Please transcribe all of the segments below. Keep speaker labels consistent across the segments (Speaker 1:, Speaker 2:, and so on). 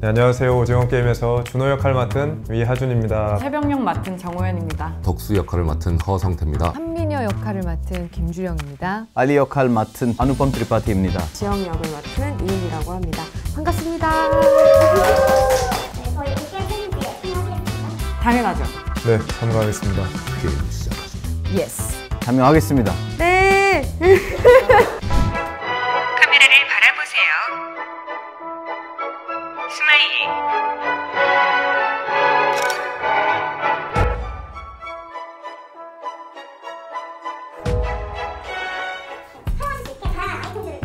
Speaker 1: 네, 안녕하세요. 오징어 게임에서 준호 역할 맡은 위하준입니다.
Speaker 2: 새벽역 맡은 정호연입니다.
Speaker 3: 덕수 역할을 맡은 허성태입니다.
Speaker 4: 한민여 역할을 맡은 김주영입니다.
Speaker 5: 알리 역할 맡은 아누범 트리파티입니다.
Speaker 6: 지영 역을 맡은 이은이라고 합니다. 반갑습니다.
Speaker 7: 저희 게임 챌린지에 참여하시겠습니까?
Speaker 2: 당연하죠.
Speaker 1: 네, 참가하겠습니다.
Speaker 3: 게임 시작하죠.
Speaker 4: 예스.
Speaker 5: 참여하겠습니다.
Speaker 6: 네.
Speaker 8: 카메라를 바라보세요. 스마일.
Speaker 7: 사용하실 수 있게 다양한 아이템들을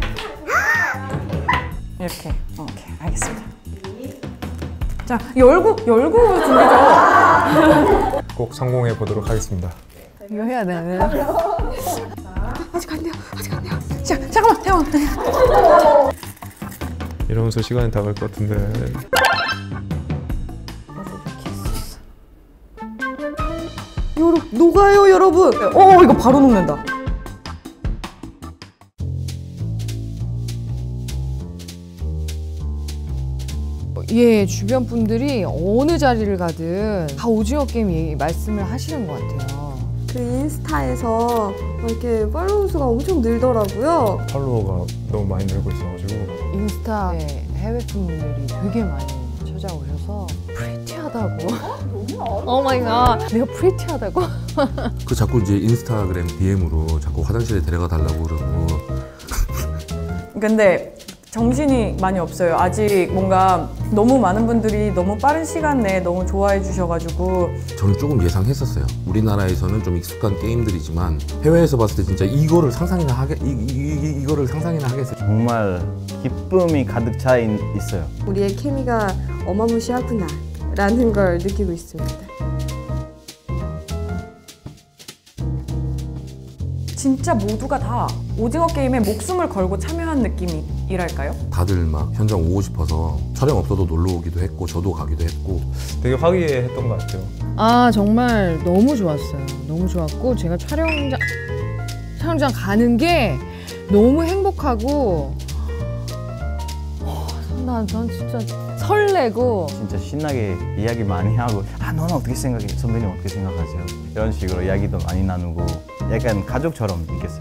Speaker 2: 이렇게. 오케이, 알겠습니다. 자, 열고 준비죠.
Speaker 1: 꼭 성공해 보도록 하겠습니다.
Speaker 4: 이거 해야 되나요?
Speaker 6: 아직 안 돼요.
Speaker 2: 자, 잠깐만.
Speaker 1: 이러면서 시간이 다 갈 것 같은데.
Speaker 6: 녹아요, 여러분.
Speaker 2: 이거 바로 녹는다.
Speaker 4: 예, 주변 분들이 어느 자리를 가든 다 오징어 게임 말씀을 하시는 것 같아요.
Speaker 6: 그 인스타에서 이렇게 팔로우 수가 엄청 늘더라고요.
Speaker 1: 팔로워가 너무 많이 늘고 있어가지고
Speaker 4: 인스타에 해외 분들이 되게 많이 찾아오셔서 프리티하다고. 오 마이 갓. 내가 프리티하다고?
Speaker 3: 그 자꾸 이제 인스타그램 DM으로 자꾸 화장실에 데려가 달라고 그러고.
Speaker 2: 근데 정신이 많이 없어요. 아직 뭔가 너무 많은 분들이 너무 빠른 시간 내에 너무 좋아해 주셔가지고.
Speaker 3: 저는 조금 예상했었어요. 우리나라에서는 좀 익숙한 게임들이지만 해외에서 봤을 때 진짜 이거를 상상이나 하겠어요.
Speaker 5: 정말 기쁨이 가득 차 있어요.
Speaker 6: 우리의 케미가 어마무시하구나 라는 걸 느끼고 있습니다.
Speaker 2: 진짜 모두가 다 오징어 게임에 목숨을 걸고 참여한 느낌이랄까요?
Speaker 3: 다들 막 현장 오고 싶어서 촬영 없어도 놀러 오기도 했고 저도 가기도 했고.
Speaker 1: 되게 화기애애했던 것 같아요.
Speaker 4: 아, 정말 너무 좋았어요. 너무 좋았고 제가 촬영장 가는 게 너무 행복하고 난 진짜 설레고
Speaker 5: 진짜 신나게 이야기 많이 하고 너는 어떻게 생각해? 선배님 어떻게 생각하세요? 이런 식으로 이야기도 많이 나누고 약간 가족처럼 느꼈어요.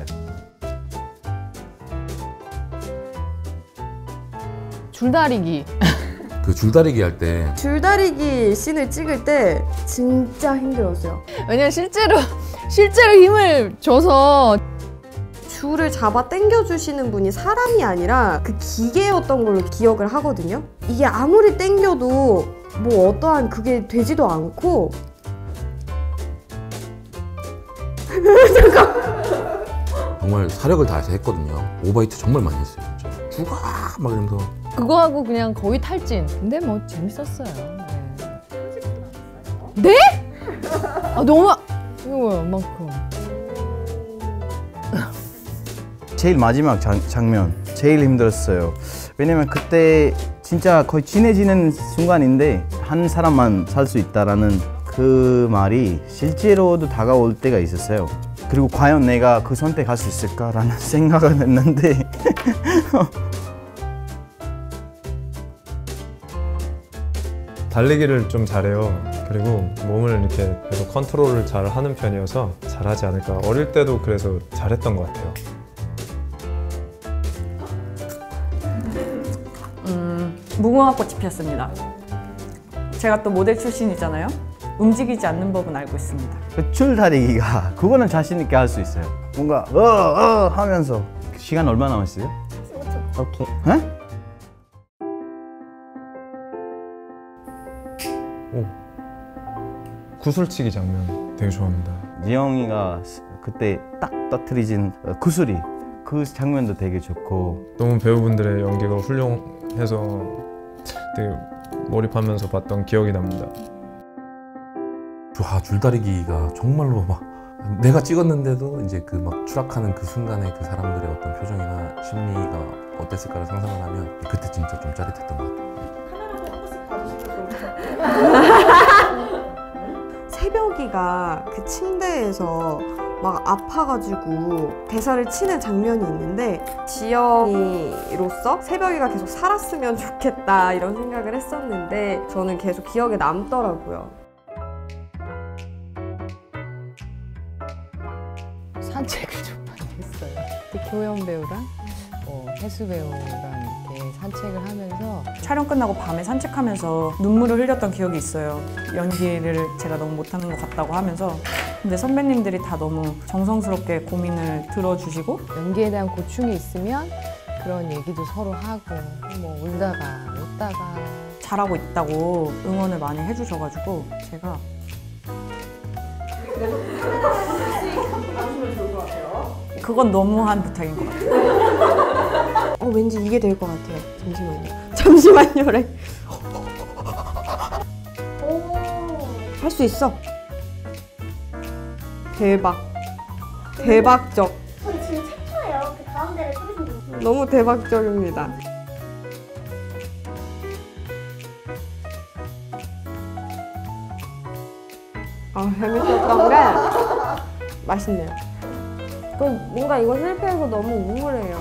Speaker 4: 줄다리기.
Speaker 3: 그 줄다리기 할 때
Speaker 6: 줄다리기 씬을 찍을 때 진짜 힘들었어요.
Speaker 4: 왜냐면 실제로 힘을 줘서
Speaker 6: 줄을 잡아 당겨주시는 분이 사람이 아니라 그 기계였던 걸로 기억을 하거든요. 이게 아무리 당겨도 뭐 어떠한 그게 되지도 않고.
Speaker 3: 정말 사력을 다해서 했거든요. 오버히트 정말 많이 했어요. 진짜. 죽어! 막 이러면서.
Speaker 4: 그거 하고 그냥 거의 탈진. 근데 뭐 재밌었어요. 네? 아, 너무 이거 얼만큼.
Speaker 5: 제일 마지막 장면 제일 힘들었어요. 왜냐면 그때 진짜 거의 친해지는 순간인데 한 사람만 살 수 있다라는 그 말이 실제로도 다가올 때가 있었어요. 그리고 과연 내가 그 선택할 수 있을까라는 생각을 했는데
Speaker 1: 달리기를 좀 잘해요. 그리고 몸을 이렇게 계속 컨트롤을 잘 하는 편이어서 잘하지 않을까. 어릴 때도 그래서 잘했던 것 같아요.
Speaker 2: 무궁화꽃이 피었습니다. 제가 또 모델 출신이잖아요. 움직이지 않는 법은 알고 있습니다.
Speaker 5: 그 줄다리기가 그거는 자신 있게 할 수 있어요. 뭔가 하면서 시간 얼마 남았어요?
Speaker 7: 15초.
Speaker 5: 오케이.
Speaker 1: 구슬치기 장면 되게 좋아합니다.
Speaker 5: 지영이가 그때 딱 터트리진 구슬이 그 장면도 되게 좋고.
Speaker 1: 너무 배우분들의 연기가 훌륭해서 되게 몰입하면서 봤던 기억이 납니다.
Speaker 3: 줄다리기가 정말로 막 내가 찍었는데도 이제 그 막 추락하는 그 순간에 그 사람들의 어떤 표정이나 심리가 어땠을까를 상상을 하면 그때 진짜 좀 짜릿했던 것 같아요.
Speaker 7: 카메라도 한 번씩 봐주시면 좋을 것 같아요.
Speaker 6: 새벽이가 그 침대에서 막 아파가지고 대사를 치는 장면이 있는데 지영이로서 새벽이가 계속 살았으면 좋겠다 이런 생각을 했었는데 저는 계속 기억에 남더라고요.
Speaker 4: 산책을 좀 많이 했어요. 특히 효연 배우랑 혜수 배우랑 이렇게 산책을 하면서
Speaker 2: 촬영 끝나고 밤에 산책하면서 눈물을 흘렸던 기억이 있어요. 연기를 제가 너무 못하는 것 같다고 하면서. 근데 선배님들이 다 너무 정성스럽게 고민을 들어주시고
Speaker 4: 연기에 대한 고충이 있으면 그런 얘기도 서로 하고 뭐 울다가 웃다가
Speaker 2: 잘하고 있다고 응원을 많이 해주셔가지고 제가 그건 너무한 부탁인 것 같아요.
Speaker 6: 왠지 이게 될 것 같아요. 잠시만요. 잠시만요래. 할 수 있어. 대박. 대박적.
Speaker 7: 저희 지금 최초예요. 그 가운데를 찍으신 분.
Speaker 6: 너무 대박적입니다. 재밌었던 게 맛있네요. 뭔가 이거 실패해서 너무 우울해요.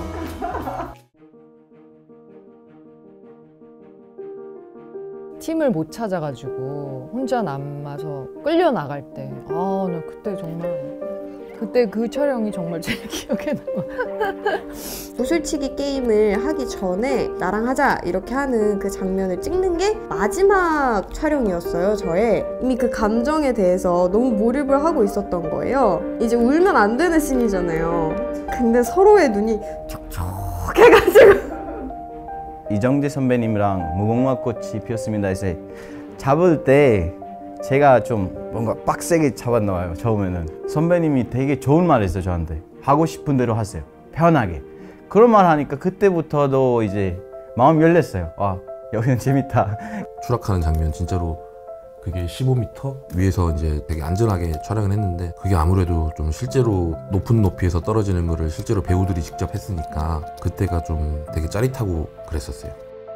Speaker 4: 팀을 못 찾아가지고 혼자 남아서 끌려 나갈 때 나 그때 정말 그때 그 촬영이 정말 제일 기억에 남아.
Speaker 6: 구슬치기 게임을 하기 전에 나랑 하자 이렇게 하는 그 장면을 찍는 게 마지막 촬영이었어요. 저의 이미 그 감정에 대해서 너무 몰입을 하고 있었던 거예요. 이제 울면 안 되는 씬이잖아요. 근데 서로의 눈이 촉촉해가지고
Speaker 5: 이정재 선배님이랑 무궁화꽃이 피었습니다 해서 잡을 때 제가 좀 뭔가 빡세게 잡았나봐요. 처음에는 선배님이 되게 좋은 말 했어요. 저한테 하고 싶은 대로 하세요, 편하게. 그런 말 하니까 그때부터도 이제 마음이 열렸어요. 여기는 재밌다.
Speaker 3: 추락하는 장면 진짜로 그게 15m 위에서 이제 되게 안전하게 촬영을 했는데 그게 아무래도 좀 실제로 높은 높이에서 떨어지는 거를 실제로 배우들이 직접 했으니까 그때가 좀 되게 짜릿하고 그랬었어요.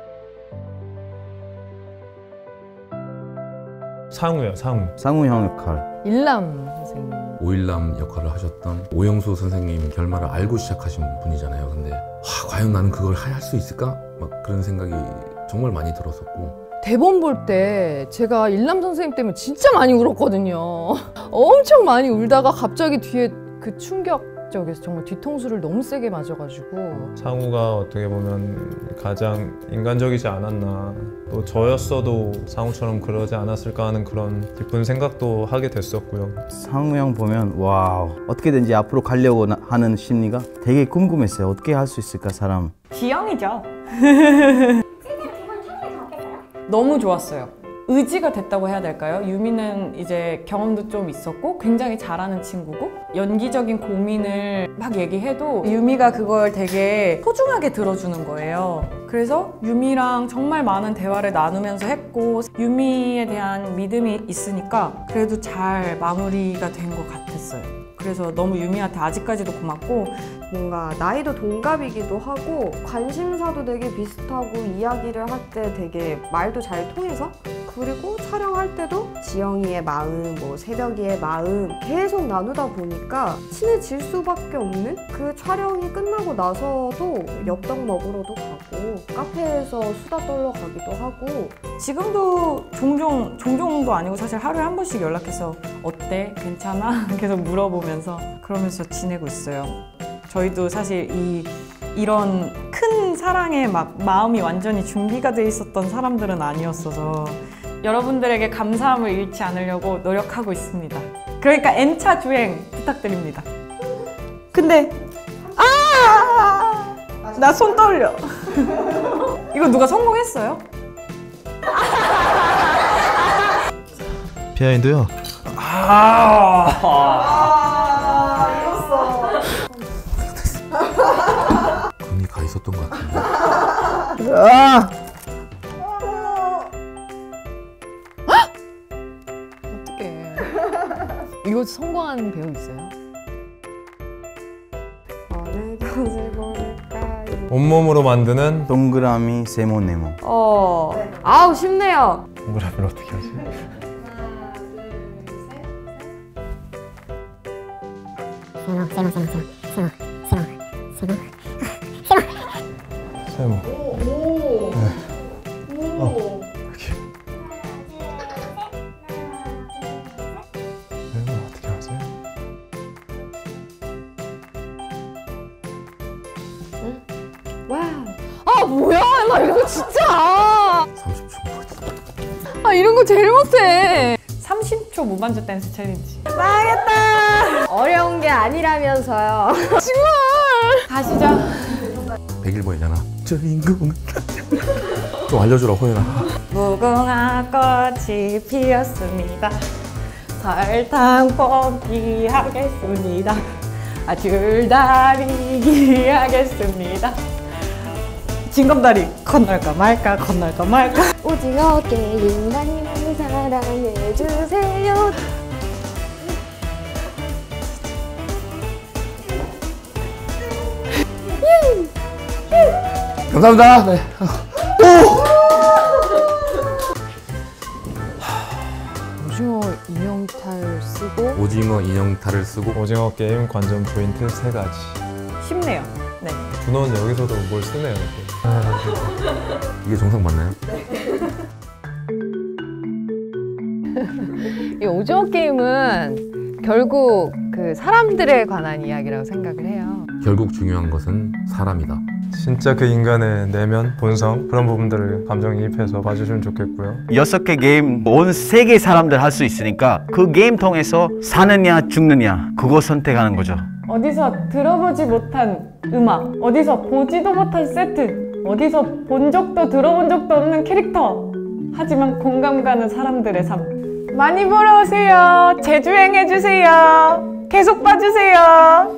Speaker 1: 상우요, 상우.
Speaker 5: 상우 형 역할.
Speaker 4: 일남 선생님.
Speaker 3: 오일남 역할을 하셨던 오영수 선생님 결말을 알고 시작하신 분이잖아요. 근데 과연 나는 그걸 할 수 있을까? 막 그런 생각이 정말 많이 들었었고
Speaker 4: 대본 볼 때 제가 일남 선생님 때문에 진짜 많이 울었거든요. 엄청 많이 울다가 갑자기 뒤에 그 충격적에서 정말 뒤통수를 너무 세게 맞아가지고
Speaker 1: 상우가 어떻게 보면 가장 인간적이지 않았나, 또 저였어도 상우처럼 그러지 않았을까 하는 그런 깊은 생각도 하게 됐었고요.
Speaker 5: 상우 형 보면 와우, 어떻게든지 앞으로 가려고 하는 심리가 되게 궁금했어요. 어떻게 할 수 있을까 사람.
Speaker 2: 지영이죠.
Speaker 7: 실제로 두 분 촬영이 다 어땠어요?
Speaker 2: 너무 좋았어요. 의지가 됐다고 해야 될까요? 유미는 이제 경험도 좀 있었고 굉장히 잘하는 친구고 연기적인 고민을 막 얘기해도 유미가 그걸 되게 소중하게 들어주는 거예요. 그래서 유미랑 정말 많은 대화를 나누면서 했고 유미에 대한 믿음이 있으니까 그래도 잘 마무리가 된 것 같았어요. 그래서 너무 유미한테 아직까지도 고맙고
Speaker 6: 뭔가 나이도 동갑이기도 하고 관심사도 되게 비슷하고 이야기를 할 때 되게 말도 잘 통해서 그리고 촬영할 때도 지영이의 마음, 새벽이의 마음 계속 나누다 보니까 친해질 수밖에 없는 그 촬영이 끝나고 나서도 엽떡 먹으러도 가고 카페에서 수다 떨러 가기도 하고
Speaker 2: 지금도 종종도 아니고 사실 하루에 한 번씩 연락해서 어때? 괜찮아? 계속 물어보면서 그러면서 지내고 있어요. 저희도 사실 이런 큰 사랑에 막 마음이 완전히 준비가 돼 있었던 사람들은 아니었어서 여러분들에게 감사함을 잃지 않으려고 노력하고 있습니다. 그러니까 N차 주행 부탁드립니다. 근데 나 손 떨려. 이거 누가 성공했어요?
Speaker 1: 비하인드요?
Speaker 3: 금이 가 있었던 것 같은데
Speaker 4: 어떡해. 이거 성공한 배우 있어요?
Speaker 6: 어느 것을 고를까요?
Speaker 1: 온몸으로 만드는
Speaker 5: 동그라미 세모네모.
Speaker 6: 아우 쉽네요.
Speaker 1: 동그라미를 어떻게 하지? 세모. 세모 어떻게 하세요?
Speaker 4: 아 뭐야 나 이런 거 진짜
Speaker 3: 30초.
Speaker 4: 아 이런 거 제일 못해
Speaker 2: 30초 무반주 댄스 챌린지.
Speaker 6: 어려운 게 아니라면서요.
Speaker 2: 가시죠.
Speaker 3: 101번이잖아. 저 인공은 좀 알려주라 호연아.
Speaker 2: 무궁화 꽃이 피었습니다. 설탕 뽑기 하겠습니다. 줄다리기 하겠습니다. 징검다리 건널까 말까 건널까 말까.
Speaker 6: 오징어 게임 많이 사랑해주세요.
Speaker 3: 감사합니다. 네.
Speaker 4: 오징어 인형탈 쓰고
Speaker 3: 오징어 인형탈을 쓰고
Speaker 1: 오징어 게임 관전 포인트 3가지.
Speaker 2: 쉽네요. 네.
Speaker 1: 준호는 여기서도 뭘 쓰네요.
Speaker 3: 이게 정석 맞나요?
Speaker 4: 이 오징어 게임은 결국 그 사람들에 관한 이야기라고 생각을 해요.
Speaker 3: 결국 중요한 것은 사람이다.
Speaker 1: 진짜 그 인간의 내면, 본성 그런 부분들을 감정이입해서 봐주시면 좋겠고요.
Speaker 5: 6개 게임 온 세계 사람들 할 수 있으니까 그 게임 통해서 사느냐 죽느냐 그거 선택하는 거죠.
Speaker 2: 어디서 들어보지 못한 음악, 어디서 보지도 못한 세트, 어디서 본 적도 들어본 적도 없는 캐릭터. 하지만 공감 가는 사람들의 삶. 많이 보러 오세요. 제주행 해주세요. 계속 봐주세요.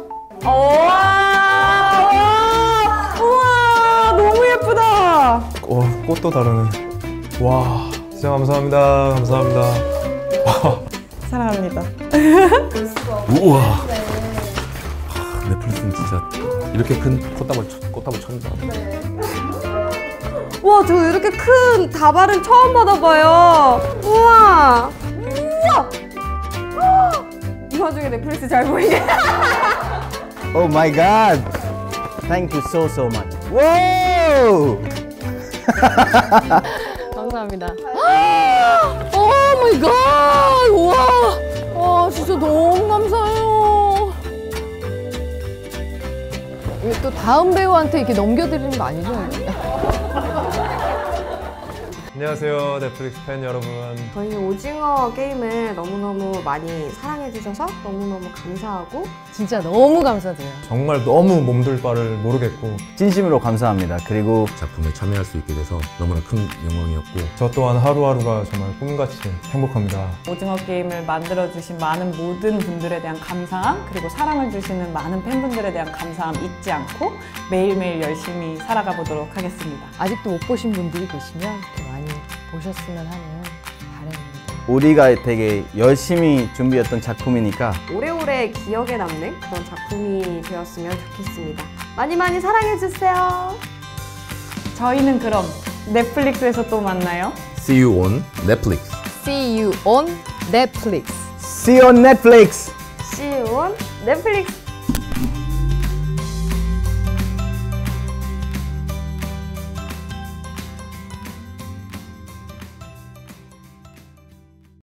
Speaker 2: 우와, 우와, 너무 예쁘다.
Speaker 1: 꽃도 다르네. 와, 진짜 감사합니다. 감사합니다.
Speaker 2: 사랑합니다.
Speaker 3: 우와. 넷플릭스는 진짜 이렇게 큰 꽃다발 처음이다.
Speaker 6: 와, 저 이렇게 큰 다발은 처음 받아봐요. 우와. 이 와중에 넷플릭스 잘 보이게.
Speaker 5: Oh my god. Thank you so much. Wow.
Speaker 4: 감사합니다. 오 마이 갓! 우와! 와 진짜 너무 감사해요. 이게 또 다음 배우한테 이렇게 넘겨드리는 거 아니죠?
Speaker 1: 안녕하세요, 넷플릭스 팬 여러분.
Speaker 6: 저희 오징어 게임을 너무너무 많이 사랑해주셔서 너무너무 감사하고
Speaker 4: 진짜 너무 감사드려요.
Speaker 1: 정말 너무 몸둘 바를 모르겠고
Speaker 5: 진심으로 감사합니다. 그리고
Speaker 3: 작품에 참여할 수 있게 돼서 너무나 큰 영광이었고
Speaker 1: 저 또한 하루하루가 정말 꿈같이 행복합니다.
Speaker 2: 오징어 게임을 만들어주신 많은 모든 분들에 대한 감사함, 그리고 사랑을 주시는 많은 팬분들에 대한 감사함 잊지 않고 매일매일 열심히 살아가 보도록 하겠습니다.
Speaker 4: 아직도 못 보신 분들이 계시면 이렇게 많이 보셨으면 하는 바람입니다.
Speaker 5: 우리가 되게 열심히 준비했던 작품이니까
Speaker 6: 오래오래 기억에 남는 그런 작품이 되었으면 좋겠습니다. 많이 많이 사랑해주세요.
Speaker 2: 저희는 그럼 넷플릭스에서 또 만나요.
Speaker 3: See you on Netflix.
Speaker 4: See you on Netflix.
Speaker 5: See you on Netflix.
Speaker 6: See you on Netflix.